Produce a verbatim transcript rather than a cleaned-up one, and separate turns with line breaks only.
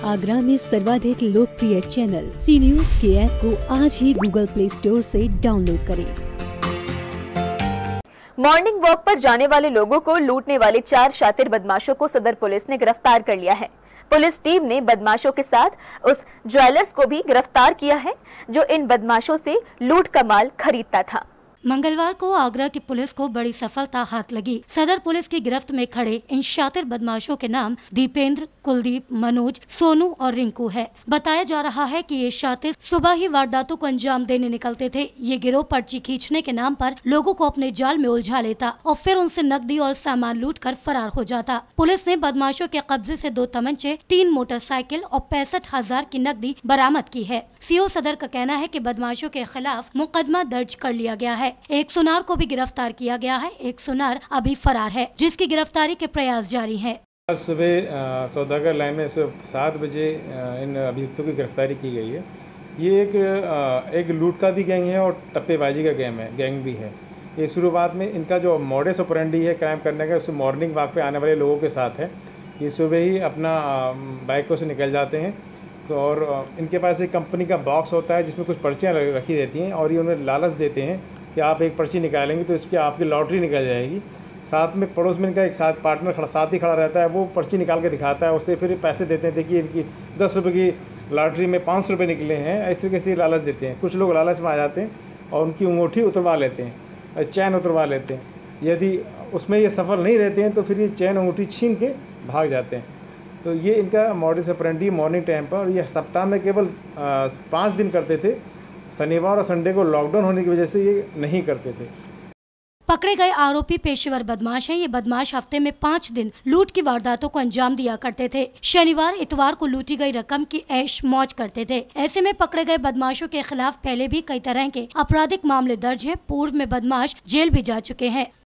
आगरा में सर्वाधिक लोकप्रिय चैनल सी न्यूज के ऐप को आज ही गूगल प्ले स्टोर से डाउनलोड करें।
मॉर्निंग वॉक पर जाने वाले लोगों को लूटने वाले चार शातिर बदमाशों को सदर पुलिस ने गिरफ्तार कर लिया है। पुलिस टीम ने बदमाशों के साथ उस ज्वेलर्स को भी गिरफ्तार किया है जो इन बदमाशों से लूट का माल खरीदता था।
मंगलवार को आगरा की पुलिस को बड़ी सफलता हाथ लगी। सदर पुलिस की गिरफ्त में खड़े इन शातिर बदमाशों के नाम दीपेंद्र, कुलदीप, मनोज, सोनू और रिंकू है। बताया जा रहा है कि ये शातिर सुबह ही वारदातों को अंजाम देने निकलते थे। ये गिरोह पर्ची खींचने के नाम पर लोगों को अपने जाल में उलझा लेता और फिर उनसे नकदी और सामान लूट कर फरार हो जाता। पुलिस ने बदमाशों के कब्जे से दो तमंचे, तीन मोटरसाइकिल और पैंसठ हजार की नकदी बरामद की है। सीओ सदर का कहना है कि बदमाशों के खिलाफ मुकदमा दर्ज कर लिया गया है। एक सुनार को भी गिरफ्तार किया गया है। एक सुनार अभी फरार है, जिसकी गिरफ्तारी के प्रयास जारी हैं।
आज सुबह सौदागर लाइन में सात बजे इन अभियुक्तों की गिरफ्तारी की गई है। ये एक एक लूट का भी गैंग है और टप्पेबाजी का गैंग है गैंग भी है। ये शुरुआत में इनका जो मॉडस ऑपरेंडी है क्राइम करने का, उससे मॉर्निंग वॉक पे आने वाले लोगों के साथ है। ये सुबह ही अपना बाइकों से निकल जाते हैं तो और इनके पास एक कंपनी का बॉक्स होता है जिसमें कुछ पर्चियाँ रखी रहती हैं और ये उन्हें लालच देते हैं कि आप एक पर्ची निकालेंगे तो इसकी आपकी लॉटरी निकल जाएगी। साथ में पड़ोस में इनका एक साथ पार्टनर खड़ा साथ ही खड़ा रहता है, वो पर्ची निकाल के दिखाता है, उससे फिर पैसे देते हैं। देखिए इनकी दस रुपये की लॉटरी में पाँच सौ रुपये निकले हैं, इस तरीके से लालच देते हैं। कुछ लोग लालच में आ जाते हैं और उनकी अंगूठी उतरवा लेते हैं, चैन उतरवा लेते हैं। यदि उसमें ये सफल नहीं रहते हैं तो फिर ये चैन अंगूठी छीन के भाग जाते हैं। तो ये इनका मॉडस ऑपरेंडी मॉर्निंग टाइम पर, और ये सप्ताह में केवल पाँच दिन करते थे। शनिवार और संडे को लॉकडाउन होने की वजह से ये नहीं करते थे।
पकड़े गए आरोपी पेशेवर बदमाश हैं। ये बदमाश हफ्ते में पाँच दिन लूट की वारदातों को अंजाम दिया करते थे। शनिवार इतवार को लूटी गई रकम की ऐश मौज करते थे। ऐसे में पकड़े गए बदमाशों के खिलाफ पहले भी कई तरह के आपराधिक मामले दर्ज हैं। पूर्व में बदमाश जेल भी जा चुके हैं।